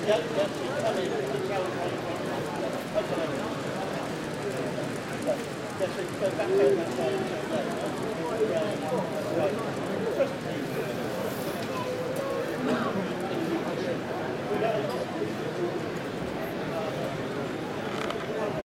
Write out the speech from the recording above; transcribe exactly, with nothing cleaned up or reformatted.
Yep, yep, she's coming. She's going. Okay. Yes, we go back over that way.